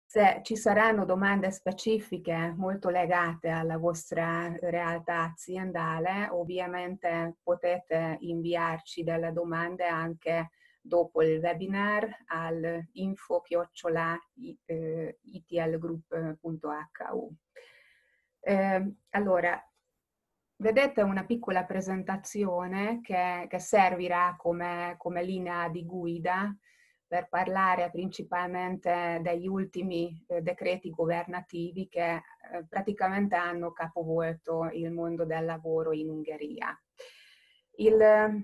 Se ci saranno domande specifiche molto legate alla vostra realtà aziendale, ovviamente potete inviarci delle domande anche dopo il webinar al info@itlgroup.hu. Allora, vedete una piccola presentazione che servirà come linea di guida per parlare principalmente degli ultimi decreti governativi che praticamente hanno capovolto il mondo del lavoro in Ungheria. Il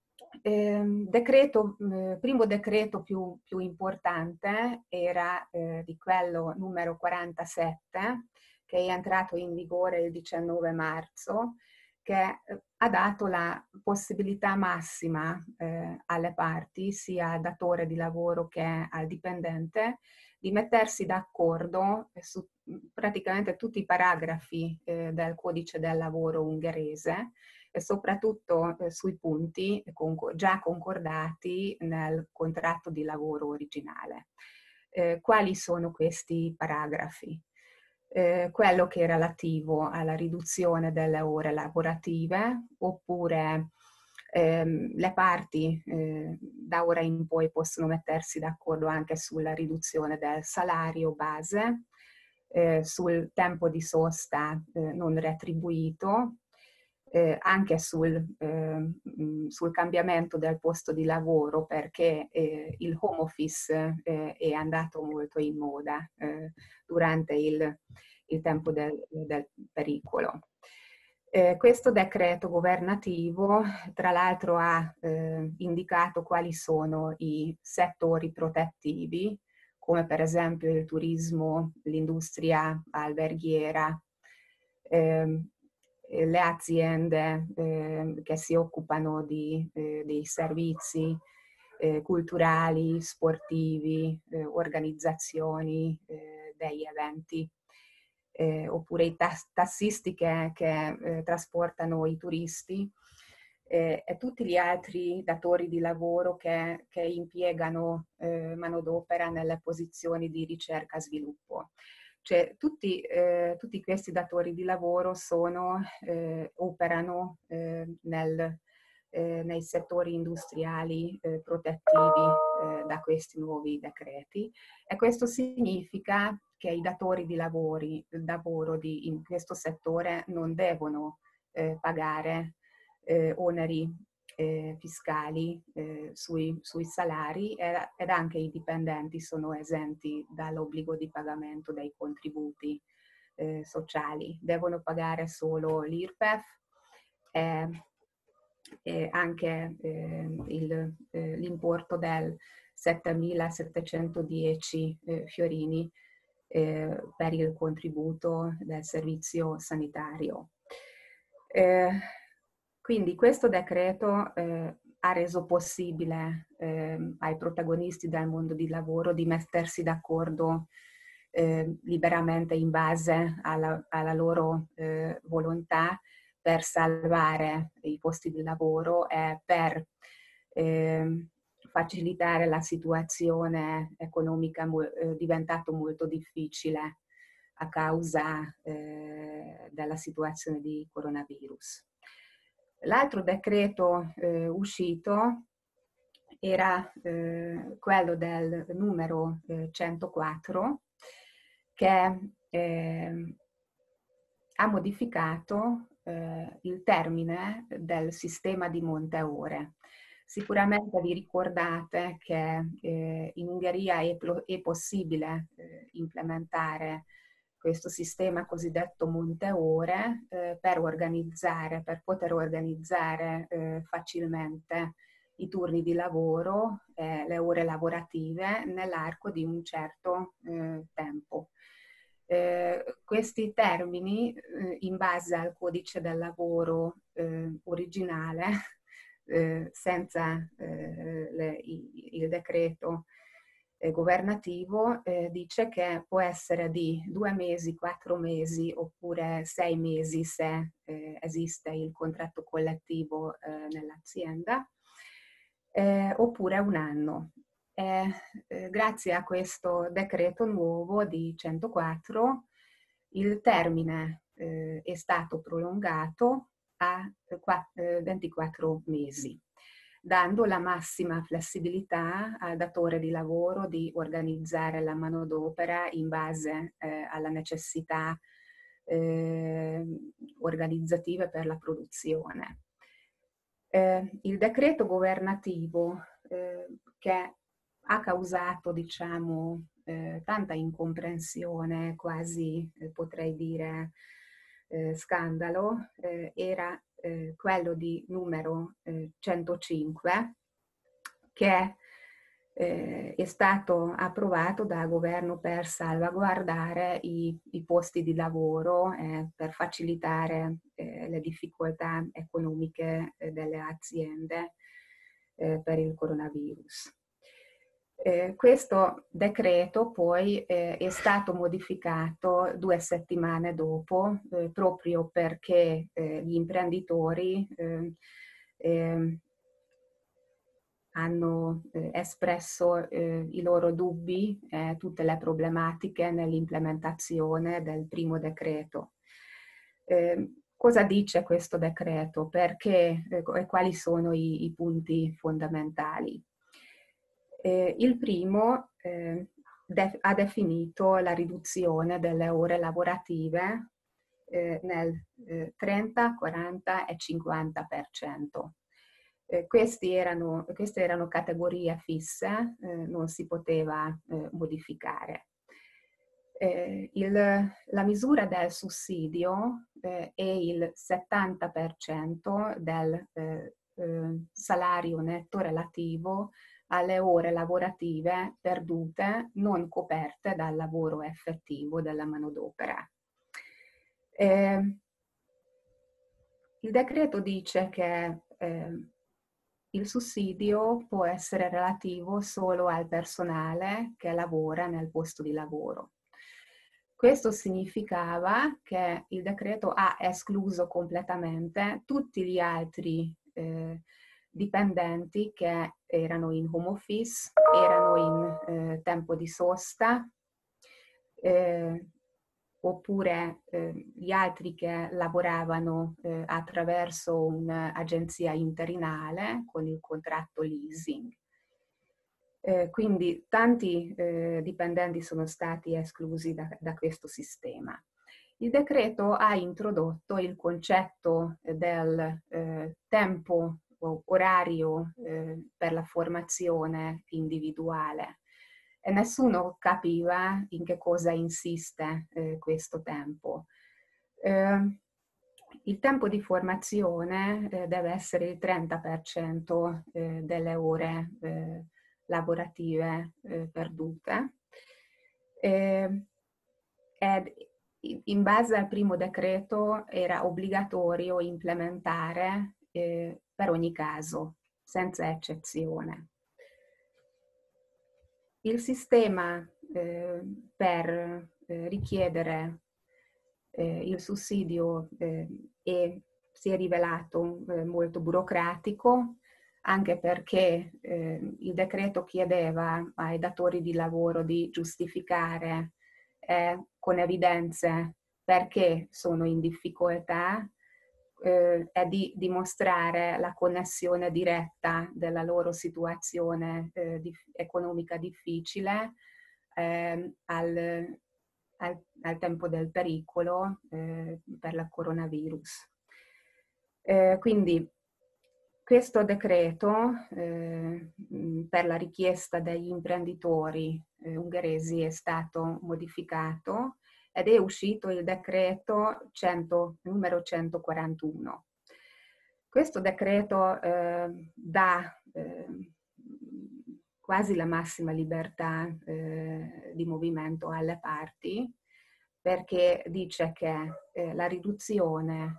primo decreto più importante era di quello numero 47, che è entrato in vigore il 19 marzo, che ha dato la possibilità massima alle parti, sia al datore di lavoro che al dipendente, di mettersi d'accordo su praticamente tutti i paragrafi del codice del lavoro ungherese e soprattutto sui punti già concordati nel contratto di lavoro originale. Quali sono questi paragrafi? Quello che è relativo alla riduzione delle ore lavorative, oppure le parti da ora in poi possono mettersi d'accordo anche sulla riduzione del salario base, sul tempo di sosta non retribuito, anche sul cambiamento del posto di lavoro, perché il home office è andato molto in moda durante il tempo del pericolo. Questo decreto governativo, tra l'altro, ha indicato quali sono i settori protettivi, come per esempio il turismo, l'industria alberghiera, le aziende che si occupano dei servizi culturali, sportivi, organizzazioni degli eventi, oppure i tassisti che trasportano i turisti, e tutti gli altri datori di lavoro che impiegano manodopera nelle posizioni di ricerca e sviluppo. Cioè, tutti questi datori di lavoro operano nei settori industriali protettivi da questi nuovi decreti, e questo significa che i datori di lavoro in questo settore non devono pagare oneri fiscali sui salari, ed anche i dipendenti sono esenti dall'obbligo di pagamento dei contributi sociali. Devono pagare solo l'IRPEF e anche l'importo del 7.710 fiorini per il contributo del servizio sanitario. Quindi questo decreto ha reso possibile ai protagonisti del mondo di lavoro di mettersi d'accordo liberamente in base alla loro volontà, per salvare i posti di lavoro e per facilitare la situazione economica diventata molto difficile a causa della situazione di coronavirus. L'altro decreto uscito era quello del numero 104, che ha modificato il termine del sistema di monte ore. Sicuramente vi ricordate che in Ungheria è possibile implementare questo sistema cosiddetto monte ore per poter organizzare facilmente i turni di lavoro, le ore lavorative nell'arco di un certo tempo. Questi termini, in base al codice del lavoro originale, senza il decreto governativo, dice che può essere di 2 mesi, 4 mesi oppure 6 mesi se esiste il contratto collettivo nell'azienda, oppure 1 anno. grazie a questo decreto nuovo di 104 il termine è stato prolungato a 24 mesi, dando la massima flessibilità al datore di lavoro di organizzare la manodopera in base alla necessità organizzative per la produzione. Il decreto governativo che ha causato, diciamo, tanta incomprensione, quasi potrei dire scandalo, era quello di numero 105, che è stato approvato dal governo per salvaguardare i posti di lavoro, per facilitare le difficoltà economiche delle aziende per il coronavirus. Questo decreto poi è stato modificato 2 settimane dopo, proprio perché gli imprenditori hanno espresso i loro dubbi, tutte le problematiche nell'implementazione del primo decreto. Cosa dice questo decreto? Perché e quali sono i punti fondamentali? Il primo ha definito la riduzione delle ore lavorative nel 30, 40 e 50%. Queste erano categorie fisse, non si poteva modificare. La misura del sussidio è il 70% del salario netto relativo alle ore lavorative perdute non coperte dal lavoro effettivo della manodopera. Il decreto dice che il sussidio può essere relativo solo al personale che lavora nel posto di lavoro. Questo significava che il decreto ha escluso completamente tutti gli altri dipendenti che erano in home office, erano in tempo di sosta, oppure gli altri che lavoravano attraverso un'agenzia interinale con il contratto leasing. Quindi tanti dipendenti sono stati esclusi da questo sistema. Il decreto ha introdotto il concetto del tempo orario per la formazione individuale e nessuno capiva in che cosa insiste questo tempo. Il tempo di formazione deve essere il 30% delle ore lavorative perdute. Ed in base al primo decreto era obbligatorio implementare per ogni caso, senza eccezione. Il sistema per richiedere il sussidio si è rivelato molto burocratico, anche perché il decreto chiedeva ai datori di lavoro di giustificare con evidenze perché sono in difficoltà e di dimostrare la connessione diretta della loro situazione economica difficile al tempo del pericolo per il coronavirus. Quindi questo decreto per la richiesta degli imprenditori ungheresi è stato modificato ed è uscito il decreto numero 141. Questo decreto dà quasi la massima libertà di movimento alle parti, perché dice che la riduzione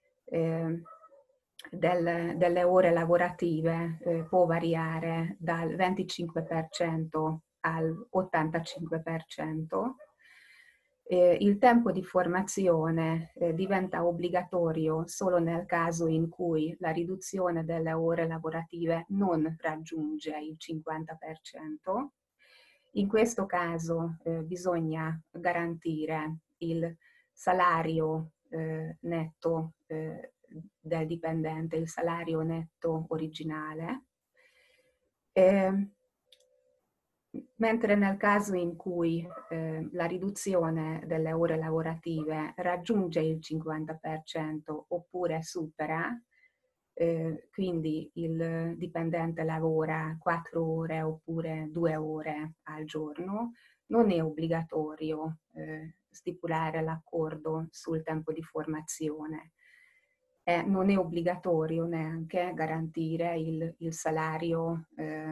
delle ore lavorative può variare dal 25% al 85%, Il tempo di formazione diventa obbligatorio solo nel caso in cui la riduzione delle ore lavorative non raggiunge il 50%. In questo caso bisogna garantire il salario netto del dipendente, il salario netto originale. Mentre nel caso in cui la riduzione delle ore lavorative raggiunge il 50% oppure supera, quindi il dipendente lavora 4 ore oppure 2 ore al giorno, non è obbligatorio stipulare l'accordo sul tempo di formazione. Non è obbligatorio neanche garantire il salario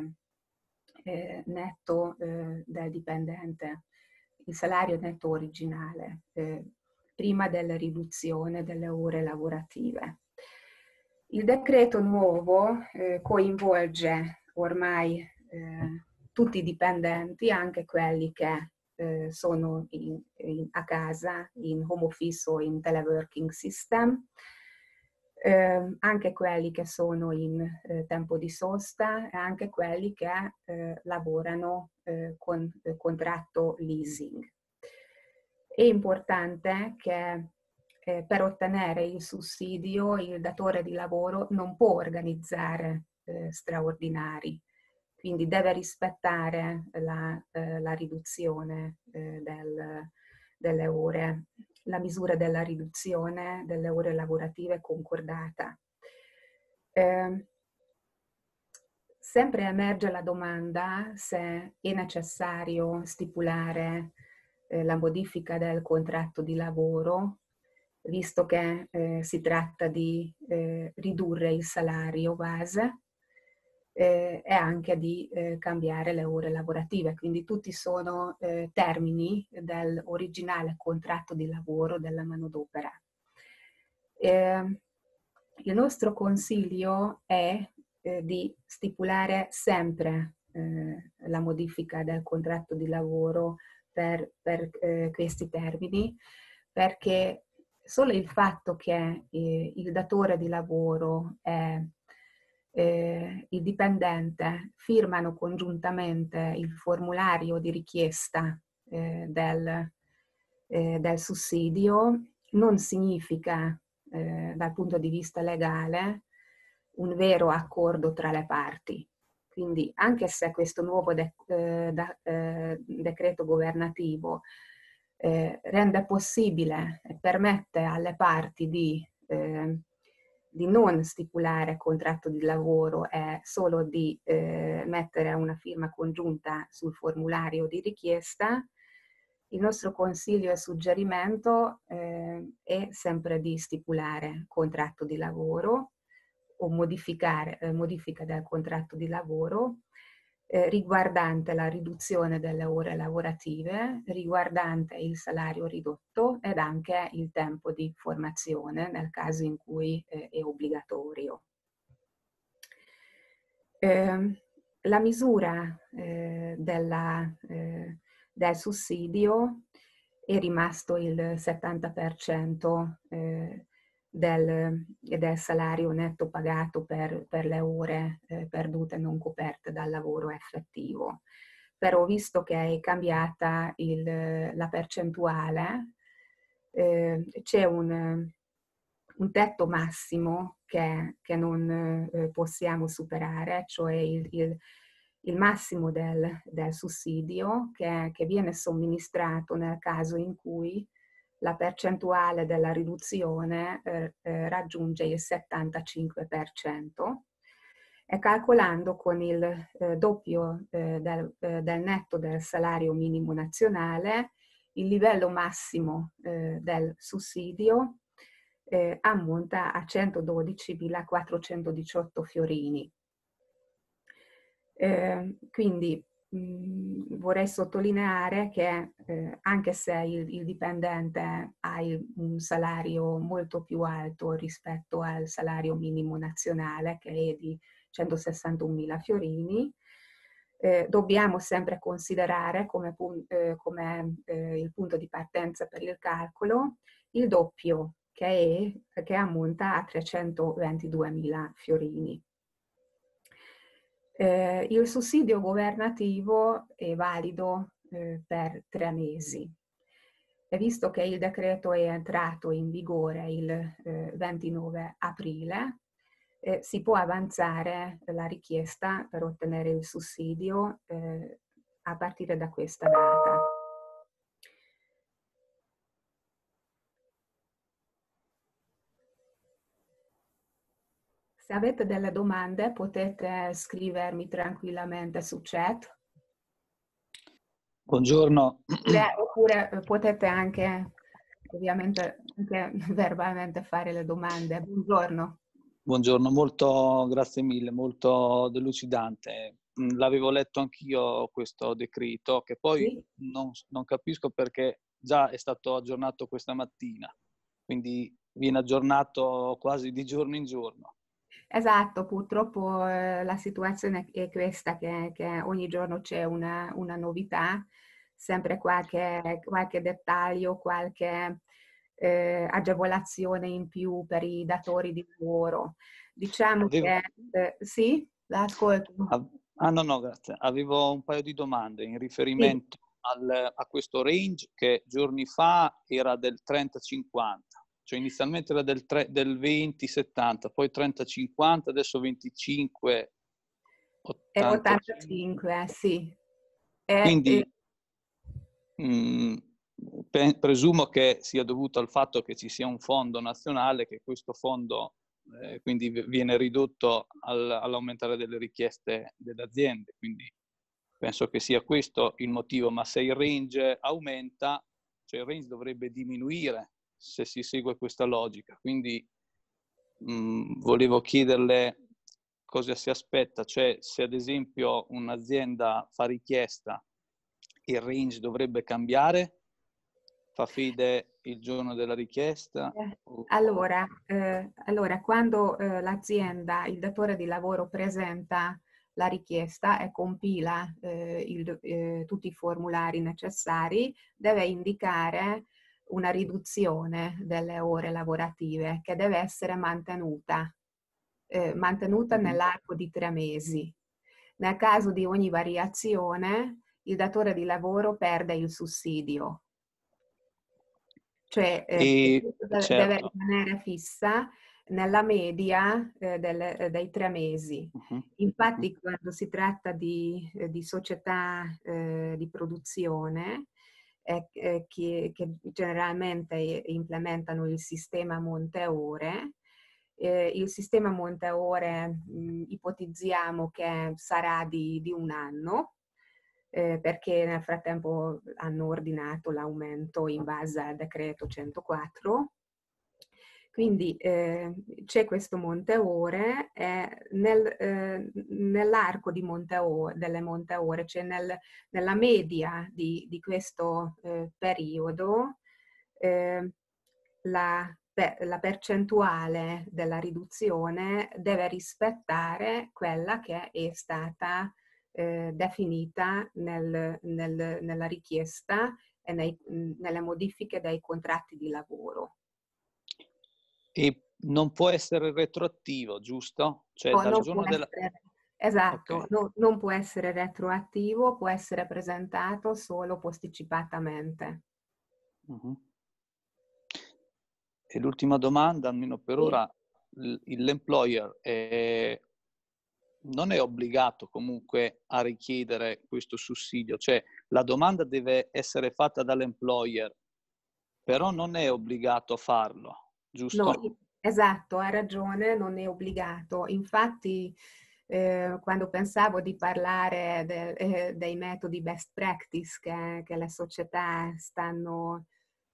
netto del dipendente, il salario netto originale, prima della riduzione delle ore lavorative. Il decreto nuovo coinvolge ormai tutti i dipendenti, anche quelli che sono a casa, in home office o in teleworking system, anche quelli che sono in tempo di sosta e anche quelli che lavorano con contratto leasing. È importante che per ottenere il sussidio il datore di lavoro non può organizzare straordinari, quindi deve rispettare la riduzione delle ore, la misura della riduzione delle ore lavorative concordata. Sempre emerge la domanda se è necessario stipulare la modifica del contratto di lavoro, visto che si tratta di ridurre il salario base e anche di cambiare le ore lavorative. Quindi tutti sono termini dell'originale contratto di lavoro della manodopera. Il nostro consiglio è di stipulare sempre la modifica del contratto di lavoro per questi termini, perché solo il fatto che il datore di lavoro e il dipendente firmano congiuntamente il formulario di richiesta del sussidio non significa dal punto di vista legale un vero accordo tra le parti. Quindi anche se questo nuovo decreto governativo rende possibile e permette alle parti di non stipulare contratto di lavoro e solo di mettere una firma congiunta sul formulario di richiesta, il nostro consiglio e suggerimento è sempre di stipulare contratto di lavoro o modifica del contratto di lavoro riguardante la riduzione delle ore lavorative, riguardante il salario ridotto ed anche il tempo di formazione nel caso in cui è obbligatorio. La misura del sussidio è rimasto il 70% del salario netto pagato per le ore perdute non coperte dal lavoro effettivo. Però visto che è cambiata la percentuale, c'è un tetto massimo che non possiamo superare, cioè il massimo del sussidio che viene somministrato nel caso in cui la percentuale della riduzione raggiunge il 75%, e calcolando con il doppio del netto del salario minimo nazionale, il livello massimo del sussidio ammonta a 112.418 fiorini. Quindi vorrei sottolineare che anche se il dipendente ha un salario molto più alto rispetto al salario minimo nazionale, che è di 161.000 fiorini, Dobbiamo sempre considerare come il punto di partenza per il calcolo il doppio, che ammonta a 322.000 fiorini. Il sussidio governativo è valido per 3 mesi. E visto che il decreto è entrato in vigore il 29 aprile, si può avanzare la richiesta per ottenere il sussidio a partire da questa data. Se avete delle domande potete scrivermi tranquillamente su chat. Buongiorno. Oppure potete anche, ovviamente, anche verbalmente fare le domande. Buongiorno. Buongiorno, molto, grazie mille, molto delucidante. L'avevo letto anch'io questo decreto, che poi Sì? non capisco perché già è stato aggiornato questa mattina, quindi viene aggiornato quasi di giorno in giorno. Esatto, purtroppo la situazione è questa, che ogni giorno c'è una novità, sempre qualche dettaglio, qualche agevolazione in più per i datori di lavoro. Diciamo Avevo... che sì, l'ascolto. No, grazie. Avevo un paio di domande in Sì. riferimento a questo range che giorni fa era del 30-50, cioè inizialmente era del 20-70, poi 30-50, adesso 25-85. 85, sì. Quindi presumo che sia dovuto al fatto che ci sia un fondo nazionale, che questo fondo quindi viene ridotto all'aumentare delle richieste delle aziende, quindi penso che sia questo il motivo, ma se il range aumenta, cioè il range dovrebbe diminuire se si segue questa logica, quindi volevo chiederle cosa si aspetta, cioè se ad esempio un'azienda fa richiesta, il range dovrebbe cambiare, fa fede il giorno della richiesta? Allora, quando l'azienda, il datore di lavoro presenta la richiesta e compila tutti i formulari necessari, deve indicare una riduzione delle ore lavorative che deve essere mantenuta nell'arco di 3 mesi. Nel caso di ogni variazione, il datore di lavoro perde il sussidio. Cioè deve Certo. rimanere fissa nella media dei 3 mesi. Infatti quando si tratta di società di produzione che generalmente implementano il sistema monte ore, il sistema monte ore ipotizziamo che sarà di 1 anno, perché nel frattempo hanno ordinato l'aumento in base al decreto 104. Quindi c'è questo monte ore e nell'arco delle monte ore, cioè nella media di questo periodo, la percentuale della riduzione deve rispettare quella che è stata definita nella richiesta e nelle modifiche dei contratti di lavoro. E non può essere retroattivo, giusto? Cioè No, dal non può giorno della... essere, esatto, Ok. non può essere retroattivo, può essere presentato solo posticipatamente. E l'ultima domanda, almeno per Sì. ora, l'employer non è obbligato comunque a richiedere questo sussidio, cioè la domanda deve essere fatta dall'employer, però non è obbligato a farlo, No, giusto? esatto, ha ragione, non è obbligato. Infatti, quando pensavo di parlare dei metodi best practice che le società stanno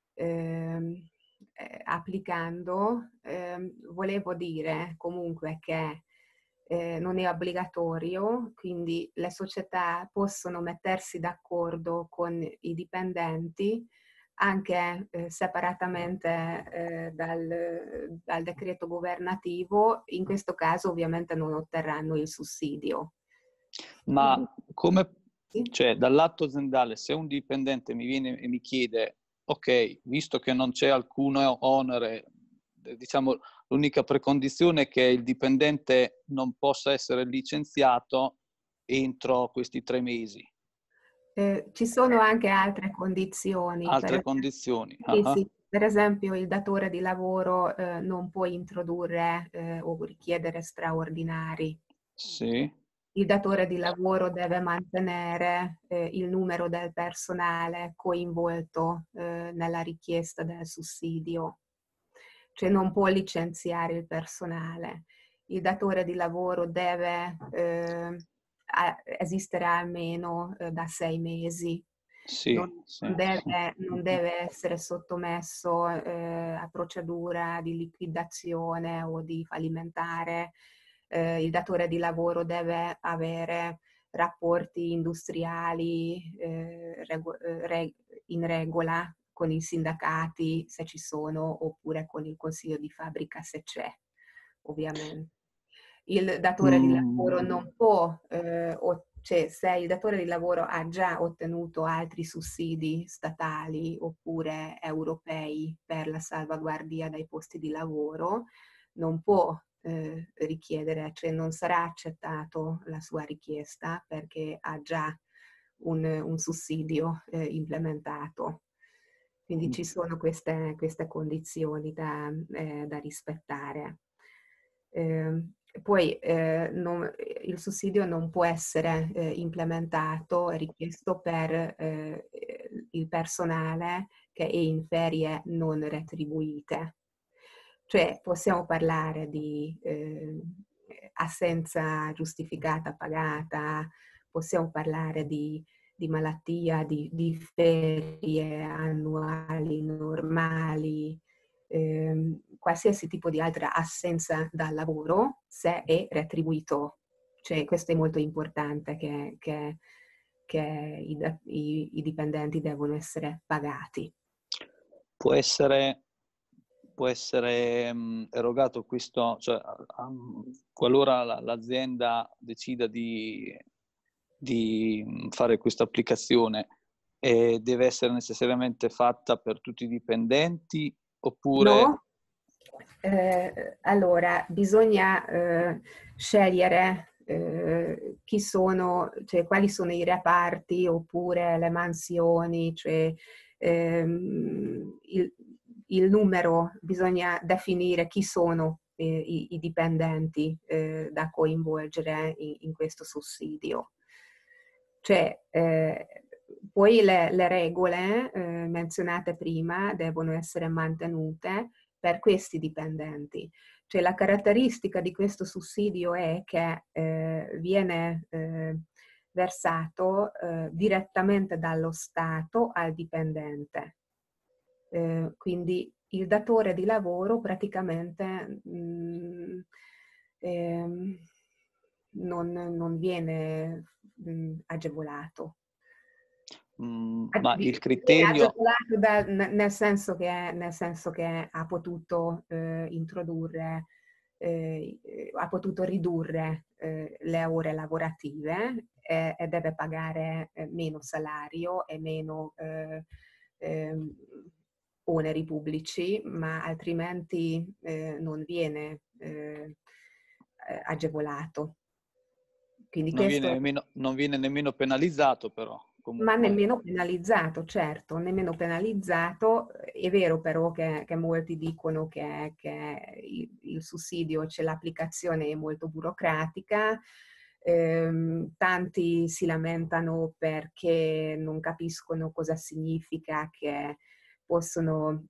applicando, volevo dire comunque che non è obbligatorio, quindi le società possono mettersi d'accordo con i dipendenti anche separatamente dal decreto governativo. In questo caso ovviamente non otterranno il sussidio. Ma come, Sì. cioè, dal lato aziendale, se un dipendente mi viene e mi chiede, ok, visto che non c'è alcun onere, diciamo, l'unica precondizione è che il dipendente non possa essere licenziato entro questi 3 mesi. Ci sono anche altre condizioni, Altre condizioni. sì, sì. Per esempio il datore di lavoro non può introdurre o richiedere straordinari. Sì, Il datore di lavoro deve mantenere il numero del personale coinvolto nella richiesta del sussidio, cioè non può licenziare il personale. Il datore di lavoro deve esistere almeno da 6 mesi. sì, Non, sì. non deve essere sottomesso a procedura di liquidazione o di fallimentare. Il datore di lavoro deve avere rapporti industriali in regola con i sindacati se ci sono, oppure con il consiglio di fabbrica se c'è, ovviamente. Il datore di lavoro non può, cioè se il datore di lavoro ha già ottenuto altri sussidi statali oppure europei per la salvaguardia dai posti di lavoro, non può richiedere, cioè non sarà accettato la sua richiesta perché ha già un sussidio implementato. Quindi ci sono queste condizioni da rispettare. Poi il sussidio non può essere implementato e richiesto per il personale che è in ferie non retribuite. Cioè possiamo parlare di assenza giustificata pagata, possiamo parlare di malattia, di ferie annuali normali, qualsiasi tipo di altra assenza dal lavoro se è retribuito. Cioè, questo è molto importante che i dipendenti devono essere pagati. Può essere erogato questo, cioè, qualora l'azienda decida di fare questa applicazione, deve essere necessariamente fatta per tutti i dipendenti oppure... No? Allora, bisogna scegliere chi sono, cioè quali sono i reparti oppure le mansioni, cioè il numero, bisogna definire chi sono i dipendenti da coinvolgere in questo sussidio. Cioè, poi le regole menzionate prima devono essere mantenute per questi dipendenti. Cioè la caratteristica di questo sussidio è che viene versato direttamente dallo Stato al dipendente. Quindi il datore di lavoro praticamente non viene agevolato. Ma il Viene criterio... agevolato nel senso che ha potuto introdurre, ha potuto ridurre le ore lavorative e deve pagare meno salario e meno oneri pubblici, ma altrimenti non viene agevolato. Quindi questo è... non viene nemmeno penalizzato, però, Ma comunque. nemmeno penalizzato, certo, nemmeno penalizzato. È vero però che molti dicono che il sussidio, c'è l'applicazione è molto burocratica, tanti si lamentano perché non capiscono cosa significa che possono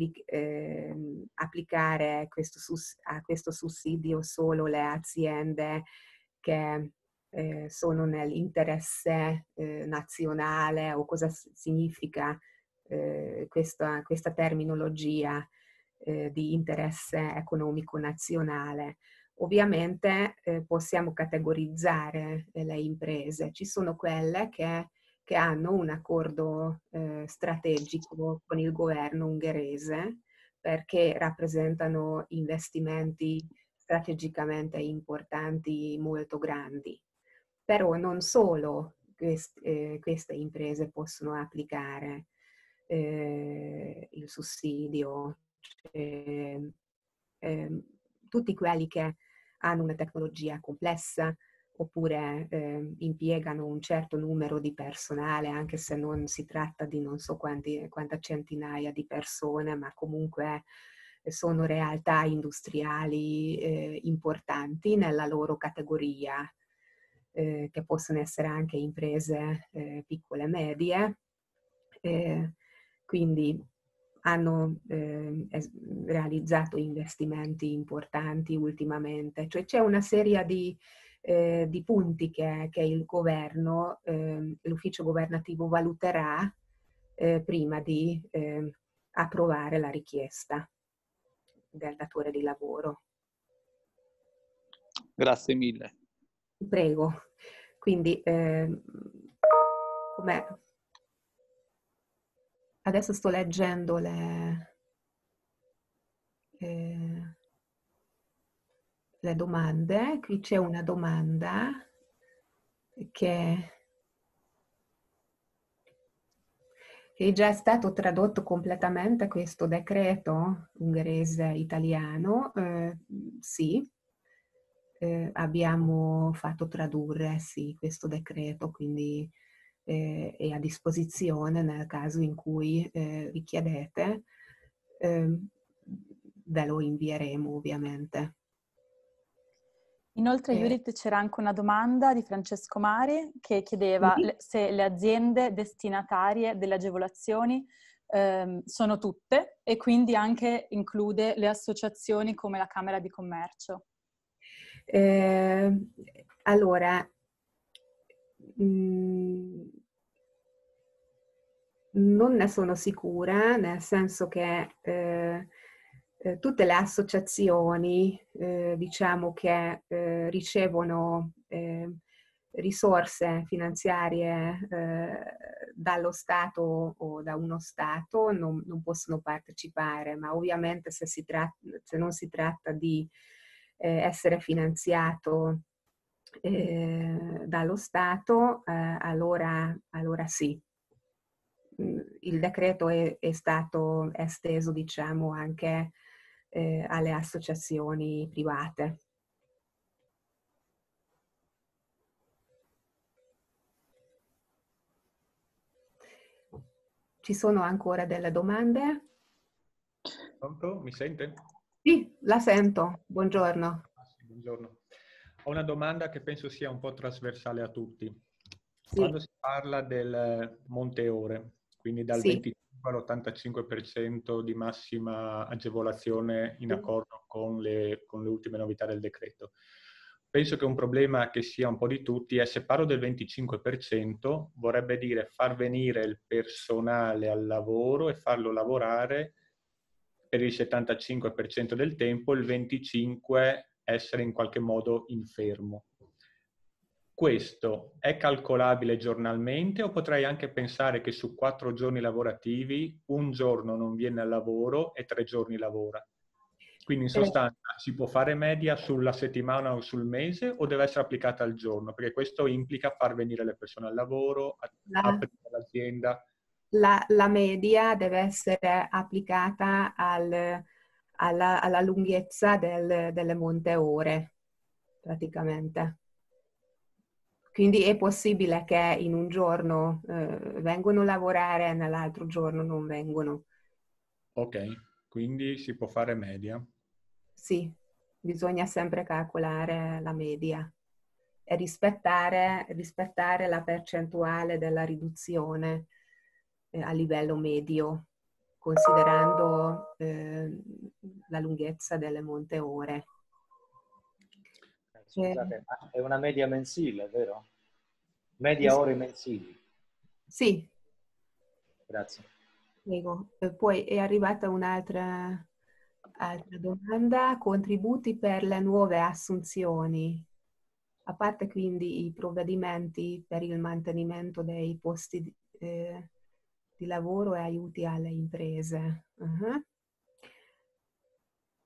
applicare a questo sussidio solo le aziende che sono nell'interesse nazionale, o cosa significa questa terminologia di interesse economico nazionale. Ovviamente possiamo categorizzare le imprese. Ci sono quelle che hanno un accordo strategico con il governo ungherese perché rappresentano investimenti strategicamente importanti, molto grandi. Però non solo queste imprese possono applicare il sussidio, cioè, ehm, tutti quelli che hanno una tecnologia complessa oppure impiegano un certo numero di personale, anche se non si tratta di non so quante centinaia di persone, ma comunque sono realtà industriali importanti nella loro categoria, che possono essere anche imprese piccole e medie. Quindi hanno realizzato investimenti importanti ultimamente, cioè c'è una serie di punti che il governo, l'ufficio governativo valuterà prima di approvare la richiesta del datore di lavoro. Grazie mille. Prego. Quindi, com'è? Adesso sto leggendo le domande. Qui c'è una domanda che è già stato tradotto completamente questo decreto ungherese italiano. Sì, abbiamo fatto tradurre sì, questo decreto, quindi è a disposizione nel caso in cui richiedete. Ve lo invieremo ovviamente. Inoltre, Judith, c'era anche una domanda di Francesco Mari che chiedeva se le aziende destinatarie delle agevolazioni sono tutte e quindi anche include le associazioni come la Camera di Commercio. Allora, non ne sono sicura, nel senso che tutte le associazioni, diciamo che ricevono risorse finanziarie dallo Stato o da uno Stato, non possono partecipare, ma ovviamente se non si tratta di essere finanziato dallo Stato, allora sì. Il decreto è stato esteso, diciamo, anche alle associazioni private. Ci sono ancora delle domande? Pronto? Mi sente? Sì, la sento. Buongiorno. Sì, buongiorno. Ho una domanda che penso sia un po' trasversale a tutti. Sì. Quando si parla del monte ore, quindi dal Sì. 25 all'85% di massima agevolazione in accordo con le ultime novità del decreto, penso che un problema che sia un po' di tutti è, se parlo del 25%, vorrebbe dire far venire il personale al lavoro e farlo lavorare per il 75% del tempo, il 25% essere in qualche modo infermo. Questo è calcolabile giornalmente o potrei anche pensare che su 4 giorni lavorativi un giorno non viene al lavoro e 3 giorni lavora? Quindi in sostanza si può fare media sulla settimana o sul mese o deve essere applicata al giorno? Perché questo implica far venire le persone al lavoro, aprire l'azienda. La media deve essere applicata alla lunghezza delle monte ore, praticamente. Quindi è possibile che in un giorno vengono a lavorare e nell'altro giorno non vengono. Ok, quindi si può fare media. Sì, bisogna sempre calcolare la media e rispettare la percentuale della riduzione a livello medio, considerando la lunghezza delle monte ore. Scusate, ma è una media mensile, vero? Media ore mensili. Sì. Grazie. Prego. Poi è arrivata altra domanda. Contributi per le nuove assunzioni, a parte quindi i provvedimenti per il mantenimento dei posti di lavoro e aiuti alle imprese.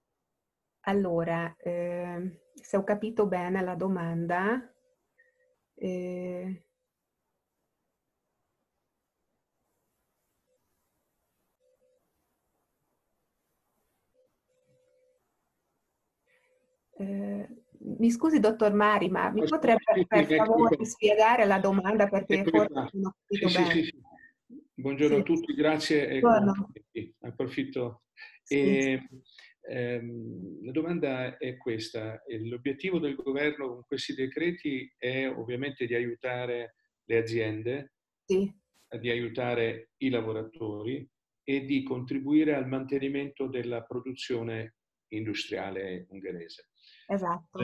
Allora, se ho capito bene la domanda, Mi scusi, dottor Mari, ma mi potrebbe per favore spiegare la domanda perché forse non ho capito bene? Sì. Buongiorno a tutti, grazie e complimenti. Approfitto. Sì. La domanda è questa. L'obiettivo del governo con questi decreti è ovviamente di aiutare le aziende, sì, di aiutare i lavoratori e di contribuire al mantenimento della produzione industriale ungherese. Esatto.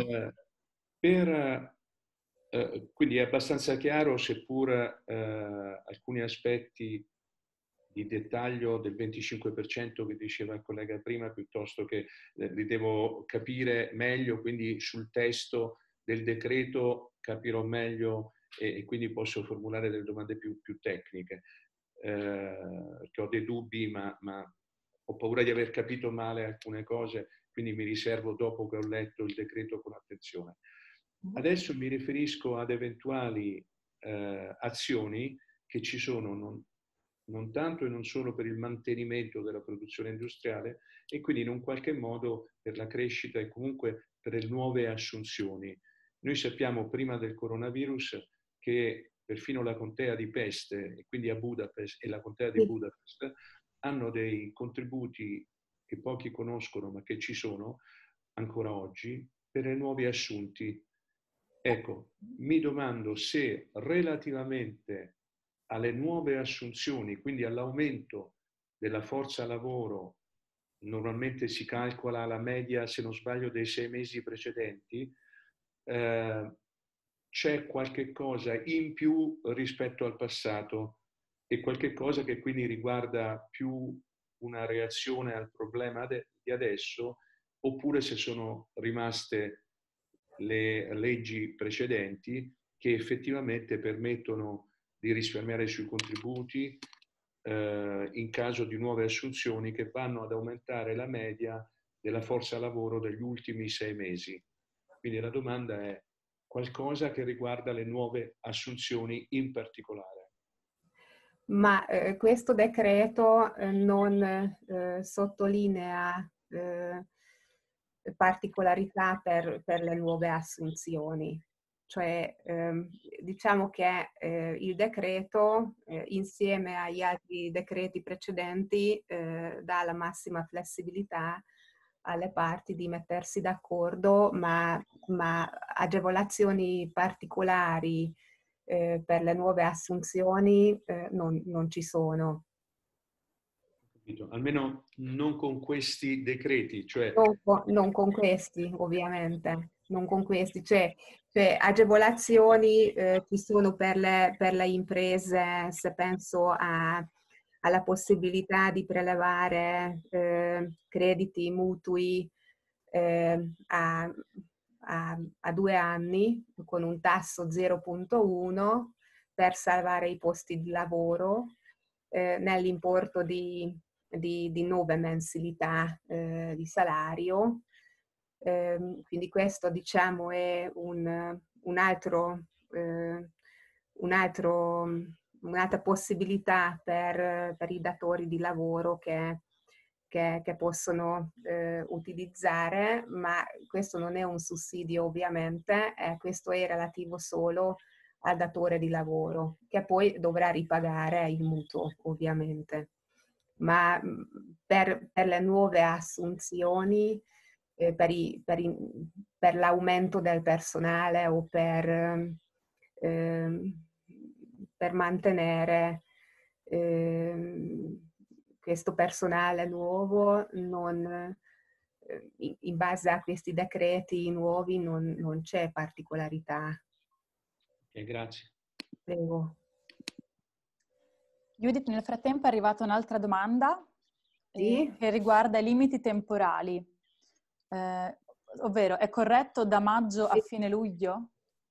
Quindi è abbastanza chiaro, seppur alcuni aspetti di dettaglio del 25% che diceva il collega prima, piuttosto che li devo capire meglio, quindi sul testo del decreto capirò meglio e quindi posso formulare delle domande più tecniche, perché ho dei dubbi, ma ho paura di aver capito male alcune cose, quindi mi riservo dopo che ho letto il decreto con attenzione. Adesso mi riferisco ad eventuali azioni che ci sono non tanto e non solo per il mantenimento della produzione industriale e quindi in un qualche modo per la crescita e comunque per le nuove assunzioni. Noi sappiamo prima del coronavirus che perfino la contea di Peste e quindi a Budapest e la contea di Budapest hanno dei contributi che pochi conoscono ma che ci sono ancora oggi per i nuovi assunti. Ecco, mi domando se relativamente alle nuove assunzioni, quindi all'aumento della forza lavoro, normalmente si calcola la media, se non sbaglio, dei 6 mesi precedenti, c'è qualche cosa in più rispetto al passato e qualche cosa che quindi riguarda più una reazione al problema di adesso, oppure se sono rimaste le leggi precedenti che effettivamente permettono di risparmiare sui contributi in caso di nuove assunzioni che vanno ad aumentare la media della forza lavoro degli ultimi 6 mesi. Quindi la domanda è qualcosa che riguarda le nuove assunzioni in particolare. Ma questo decreto non sottolinea particolarità per le nuove assunzioni. Cioè, diciamo che il decreto, insieme agli altri decreti precedenti, dà la massima flessibilità alle parti di mettersi d'accordo, ma agevolazioni particolari per le nuove assunzioni non ci sono. Almeno non con questi decreti, cioè... Non con questi, ovviamente, non con questi. Cioè agevolazioni ci sono per le imprese, se penso alla possibilità di prelevare crediti, mutui a 2 anni con un tasso 0,1 per salvare i posti di lavoro nell'importo di 9 mensilità di salario. Quindi questo diciamo è un'altra possibilità per i datori di lavoro che possono utilizzare, ma questo non è un sussidio ovviamente, questo è relativo solo al datore di lavoro, che poi dovrà ripagare il mutuo ovviamente. Ma per le nuove assunzioni, per l'aumento del personale o per mantenere questo personale nuovo, in base a questi decreti nuovi non c'è particolarità. Ok, grazie. Prego. Judith, nel frattempo è arrivata un'altra domanda Sì? che riguarda i limiti temporali, ovvero è corretto da maggio a fine luglio?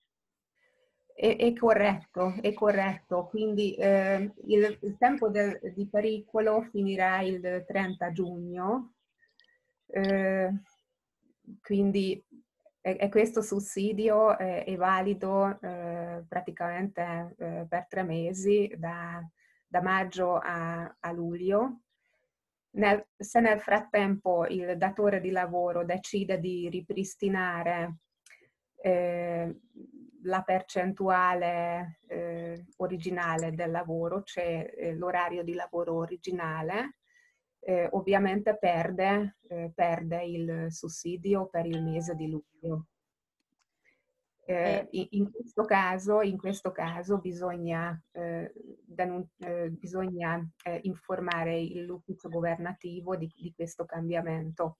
È corretto. Quindi il tempo di pericolo finirà il 30 giugno, quindi E questo sussidio è valido praticamente per 3 mesi, da maggio a luglio. Se nel frattempo il datore di lavoro decide di ripristinare la percentuale originale del lavoro, cioè l'orario di lavoro originale, ovviamente perde il sussidio per il mese di luglio. In questo caso bisogna informare l'ufficio governativo di questo cambiamento.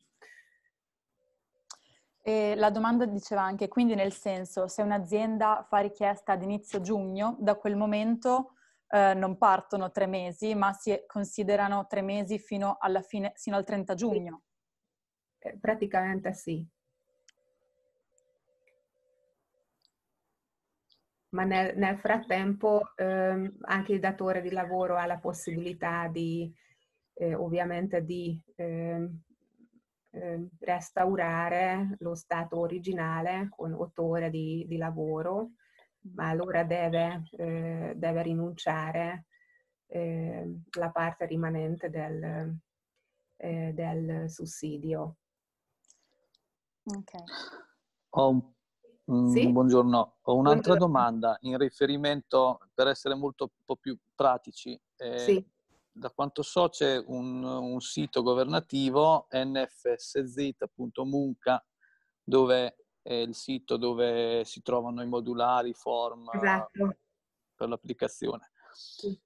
E la domanda diceva anche, quindi nel senso, se un'azienda fa richiesta ad inizio giugno, da quel momento non partono 3 mesi, ma si considerano 3 mesi fino alla fine, fino al 30 giugno? Praticamente sì. Ma nel frattempo anche il datore di lavoro ha la possibilità ovviamente di restaurare lo stato originale con 8 ore di lavoro, ma allora deve rinunciare la parte rimanente del sussidio. Okay. Sì? Buongiorno, ho un'altra Buongiorno. domanda in riferimento, per essere molto un po' più pratici. Sì. Da quanto so c'è un sito governativo, nfsz.munca, dove è il sito dove si trovano i modulari, i form Esatto. per l'applicazione. Sì.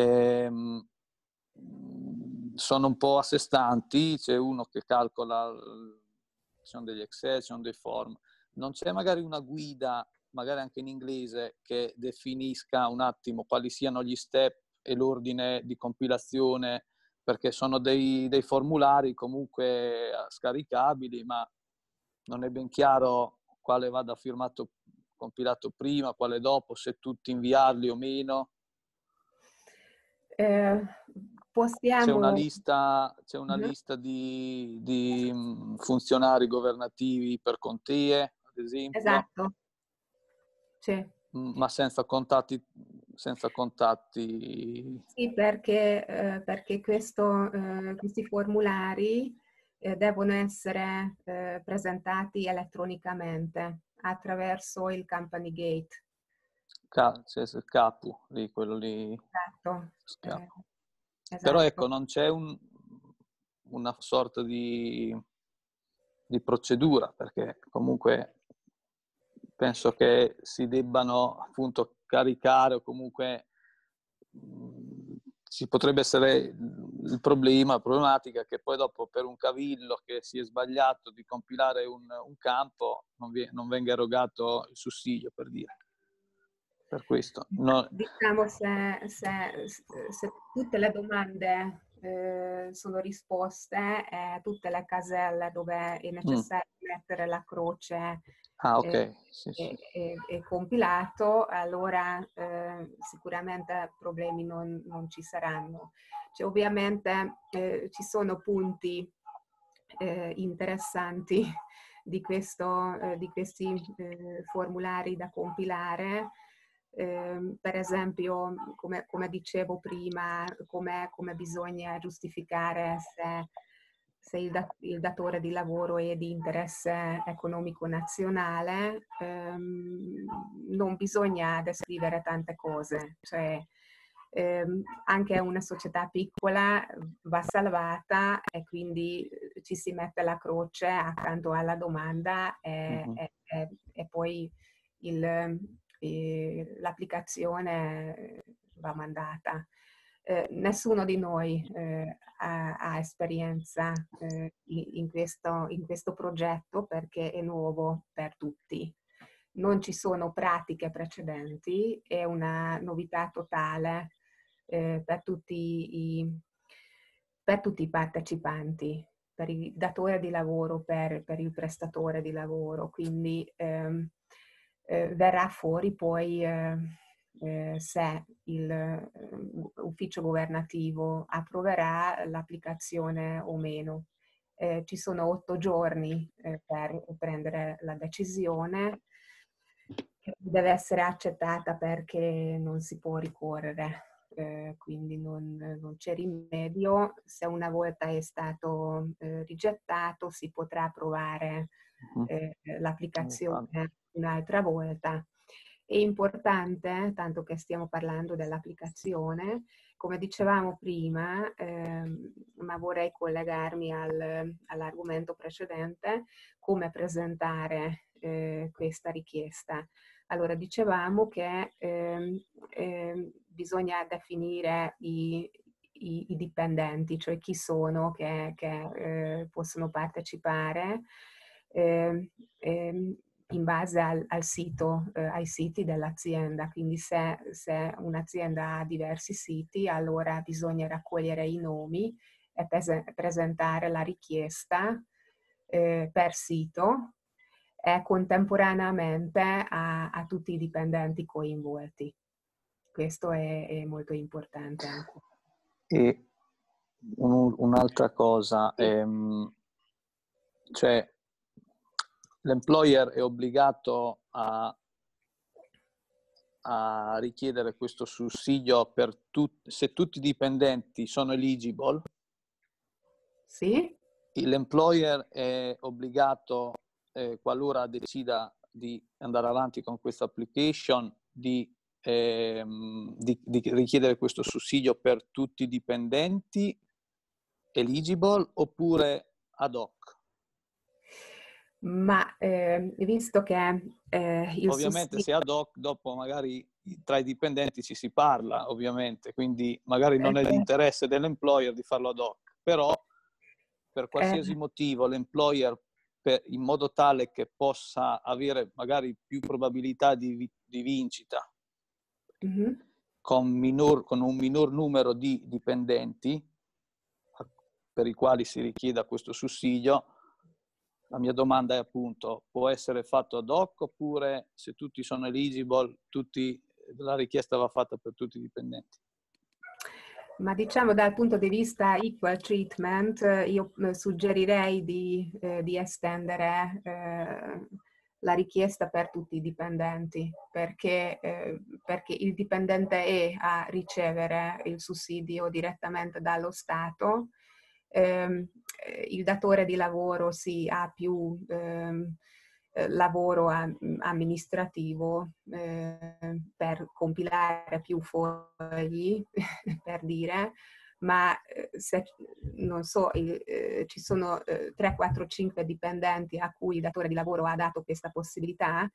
Sono un po' a sé stanti, c'è uno che calcola, ci sono degli Excel, ci sono dei form. Non c'è magari una guida, magari anche in inglese, che definisca un attimo quali siano gli step e l'ordine di compilazione, perché sono dei formulari comunque scaricabili, ma non è ben chiaro quale vada firmato, compilato prima, quale dopo, se tutti inviarli o meno. Possiamo... C'è una lista di funzionari governativi per contea, ad esempio. Esatto. Sì. Ma senza contatti. Sì, perché questi formulari devono essere presentati elettronicamente attraverso il Company Gate. C'è il capo, lì, quello lì. Esatto. Però Esatto. ecco, non c'è una sorta di procedura, perché comunque penso che si debbano appunto caricare, o comunque ci potrebbe essere la problematica che poi dopo, per un cavillo che si è sbagliato di compilare un campo, non venga erogato il sussidio, per dire. Per questo. Diciamo, se tutte le domande sono risposte, tutte le caselle dove è necessario mettere la croce è compilato, allora sicuramente problemi non ci saranno. Cioè, ovviamente ci sono punti interessanti di questi formulari da compilare. Per esempio, come dicevo prima, come bisogna giustificare se il datore di lavoro è di interesse economico nazionale. Non bisogna descrivere tante cose, cioè anche una società piccola va salvata e quindi ci si mette la croce accanto alla domanda e poi l'applicazione va mandata. Nessuno di noi ha esperienza in questo progetto, perché è nuovo per tutti. Non ci sono pratiche precedenti, è una novità totale per tutti i partecipanti, per il datore di lavoro, per il prestatore di lavoro. Quindi verrà fuori poi se l'ufficio governativo approverà l'applicazione o meno. ci sono 8 giorni per prendere la decisione, che deve essere accettata perché non si può ricorrere, quindi non c'è rimedio. Se una volta è stato rigettato, si potrà provare l'applicazione un'altra volta. È importante, tanto che stiamo parlando dell'applicazione, come dicevamo prima, ma vorrei collegarmi all'argomento precedente, come presentare questa richiesta. Allora, dicevamo che bisogna definire i dipendenti, cioè chi sono che possono partecipare in base al sito, ai siti dell'azienda. Quindi se un'azienda ha diversi siti, allora bisogna raccogliere i nomi e presentare la richiesta per sito e contemporaneamente a tutti i dipendenti coinvolti. Questo è molto importante anche. E un'altra cosa, cioè l'employer è obbligato a richiedere questo sussidio per se tutti i dipendenti sono eligible. Sì. L'employer è obbligato, qualora decida di andare avanti con questa application, di richiedere questo sussidio per tutti i dipendenti eligible oppure ad hoc? Ma visto che ovviamente se ad hoc, dopo magari tra i dipendenti ci si parla, ovviamente, quindi magari non è di interesse dell'employer di farlo ad hoc, però per qualsiasi motivo l'employer, in modo tale che possa avere magari più probabilità di vincita, con un minor numero di dipendenti per i quali si richieda questo sussidio, la mia domanda è appunto, può essere fatto ad hoc oppure se tutti sono eligible, la richiesta va fatta per tutti i dipendenti? Ma diciamo dal punto di vista equal treatment, io suggerirei di estendere la richiesta per tutti i dipendenti, perché il dipendente è a ricevere il sussidio direttamente dallo Stato, il datore di lavoro ha più lavoro amministrativo per compilare più fogli, per dire, ma se, non so, ci sono 3, 4, 5 dipendenti a cui il datore di lavoro ha dato questa possibilità,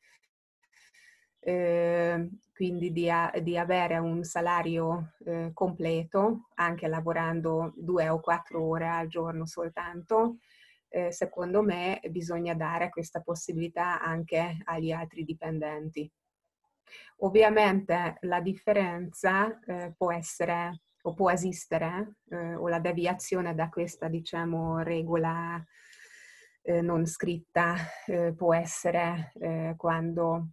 quindi di avere un salario completo, anche lavorando 2 o 4 ore al giorno soltanto, secondo me bisogna dare questa possibilità anche agli altri dipendenti. Ovviamente la differenza può essere o può esistere, o la deviazione da questa, diciamo, regola non scritta può essere quando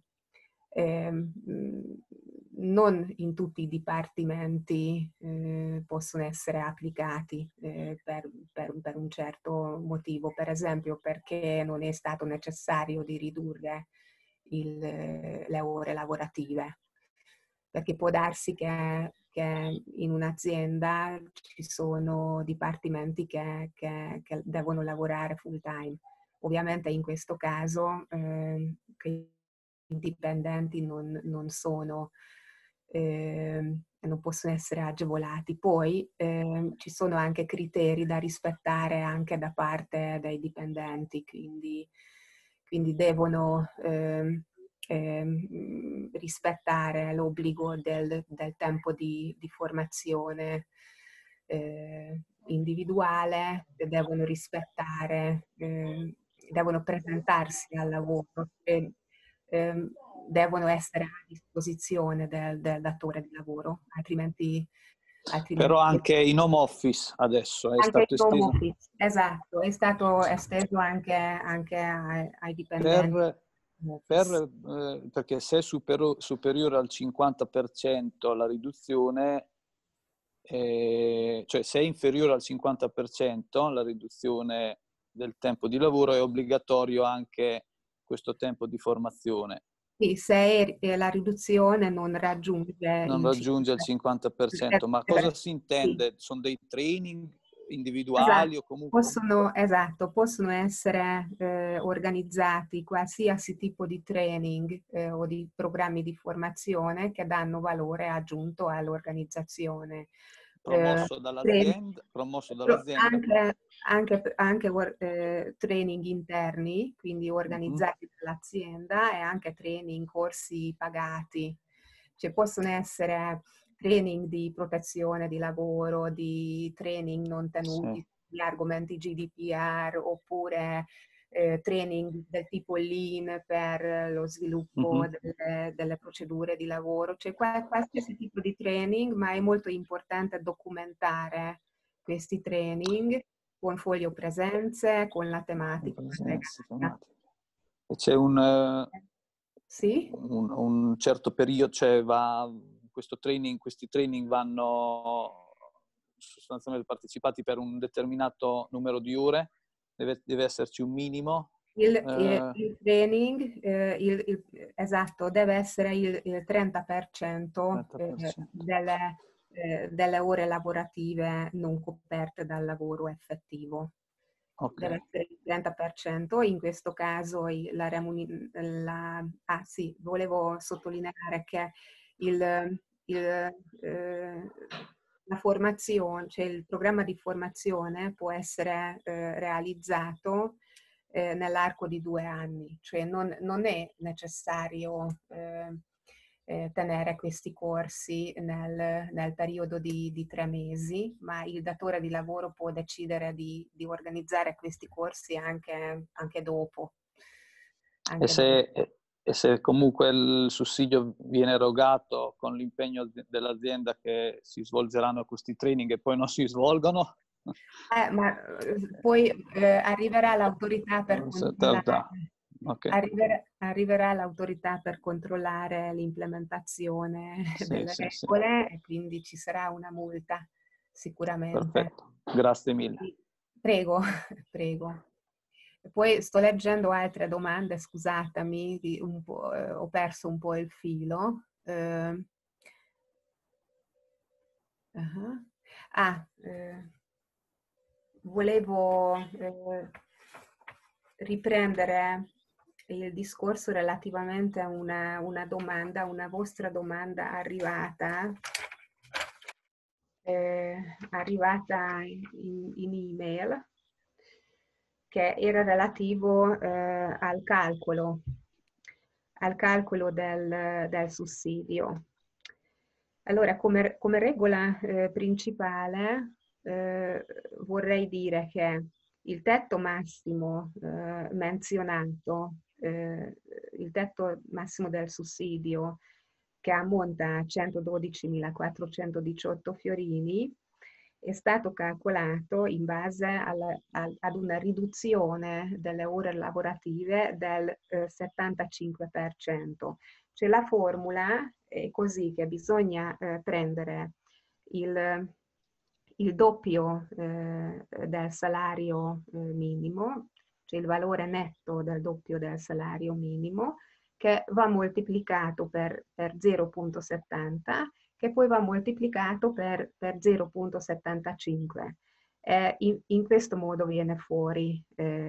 non in tutti i dipartimenti possono essere applicati per un certo motivo, per esempio perché non è stato necessario di ridurre le ore lavorative, perché può darsi che in un'azienda ci sono dipartimenti che devono lavorare full time. Ovviamente in questo caso che i dipendenti non sono, non possono essere agevolati. Poi ci sono anche criteri da rispettare anche da parte dei dipendenti, quindi devono rispettare l'obbligo del tempo di formazione individuale, devono rispettare, devono presentarsi al lavoro e devono essere a disposizione del datore di lavoro, altrimenti Però anche in home office adesso è stato esteso. Office, esatto, è stato esteso anche ai dipendenti. Perché se è superiore al 50% la riduzione, cioè se è inferiore al 50% la riduzione del tempo di lavoro è obbligatorio anche questo tempo di formazione. Sì, se la riduzione non raggiunge Non il raggiunge il 50%, ma cosa si intende? Sì. Sono dei training individuali o comunque... Possono essere organizzati qualsiasi tipo di training o di programmi di formazione che danno valore aggiunto all'organizzazione. Promosso dall'azienda? Anche training interni, quindi organizzati dall'azienda, e anche training, corsi pagati. Cioè possono essere training di protezione di lavoro, di training non tenuti, di argomenti GDPR, oppure training del tipo Lean per lo sviluppo delle procedure di lavoro. C'è qualsiasi tipo di training, ma è molto importante documentare questi training con foglio presenze, con la tematica. E c'è Sì? un certo periodo, cioè questi training vanno sostanzialmente partecipati per un determinato numero di ore, deve esserci un minimo. Il training, esatto, deve essere il 30%, delle ore lavorative non coperte dal lavoro effettivo. Okay. Deve essere il 30%. In questo caso volevo sottolineare che la formazione, cioè il programma di formazione può essere realizzato nell'arco di 2 anni, cioè non è necessario tenere questi corsi nel periodo di 3 mesi, ma il datore di lavoro può decidere di organizzare questi corsi anche dopo. E se comunque il sussidio viene erogato con l'impegno dell'azienda che si svolgeranno questi training e poi non si svolgono? Ma poi arriverà l'autorità per controllare. Okay. Arriverà l'autorità per controllare l'implementazione delle regole e quindi ci sarà una multa sicuramente. Perfetto, grazie mille. Prego, prego. Poi sto leggendo altre domande, scusatemi, ho perso un po' il filo. Volevo riprendere il discorso relativamente a una domanda, una vostra domanda arrivata in email, che era relativo al calcolo del sussidio. Allora, come regola principale vorrei dire che il tetto massimo menzionato, il tetto massimo del sussidio, che ammonta a 112.418 fiorini, è stato calcolato in base ad una riduzione delle ore lavorative del 75%. Cioè la formula è così, che bisogna prendere il doppio del salario minimo, cioè il valore netto del doppio del salario minimo, che va moltiplicato per 0,70, che poi va moltiplicato per 0,75. In questo modo viene fuori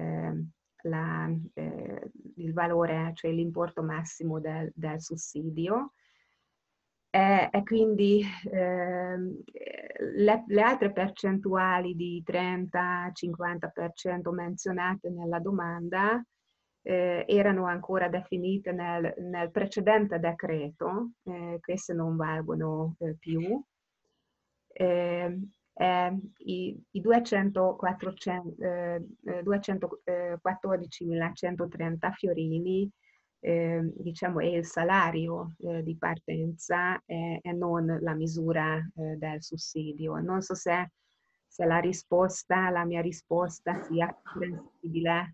il valore, cioè l'importo massimo del sussidio. E quindi le altre percentuali di 30-50% menzionate nella domanda erano ancora definite nel precedente decreto, queste non valgono più. I 214.130 fiorini, diciamo, è il salario di partenza e non la misura del sussidio. Non so se la mia risposta sia comprensibile.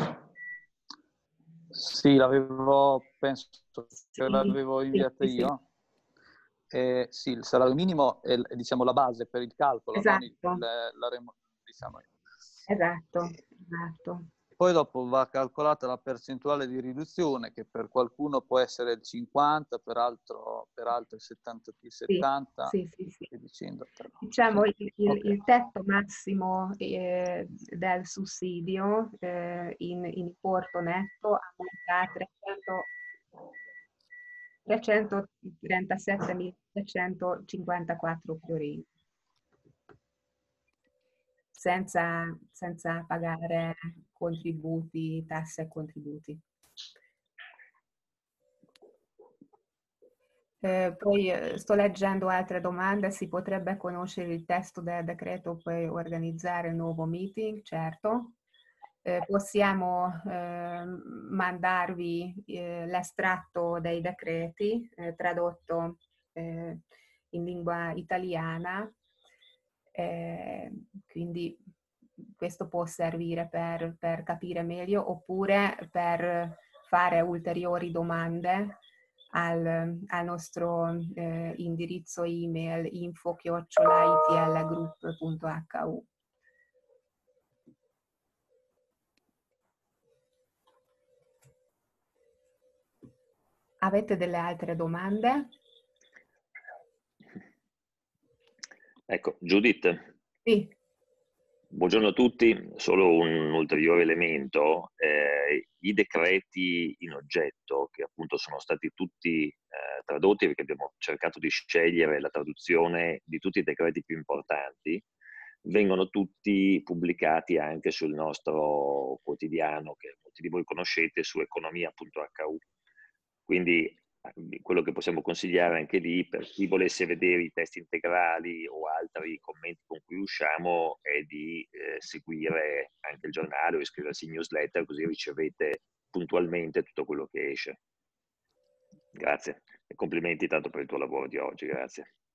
Sì, penso che l'avevo inviata io. Sì, il salario minimo è diciamo la base per il calcolo, esatto. non diciamo. Esatto. Esatto. Poi dopo va calcolata la percentuale di riduzione, che per qualcuno può essere il 50, per altro il 70 più 70, sì. e dicendo. Però, diciamo sì. il tetto massimo del sussidio in importo netto ammonta a 337.354 fiorini, senza pagare contributi, tasse e contributi. Poi sto leggendo altre domande. Si potrebbe conoscere il testo del decreto per organizzare il nuovo meeting? Certo. Possiamo mandarvi l'estratto dei decreti tradotto in lingua italiana, quindi questo può servire per capire meglio, oppure per fare ulteriori domande al nostro indirizzo email info@itlgroup.hu. Avete delle altre domande? Ecco, Judith. Sì. Buongiorno a tutti, solo un ulteriore elemento. I decreti in oggetto, che appunto sono stati tutti tradotti, perché abbiamo cercato di scegliere la traduzione di tutti i decreti più importanti, vengono tutti pubblicati anche sul nostro quotidiano, che molti di voi conoscete, su economia.hu. Quindi quello che possiamo consigliare anche lì, per chi volesse vedere i testi integrali o altri commenti con cui usciamo, è di seguire anche il giornale o iscriversi in newsletter, così ricevete puntualmente tutto quello che esce. Grazie e complimenti tanto per il tuo lavoro di oggi, grazie.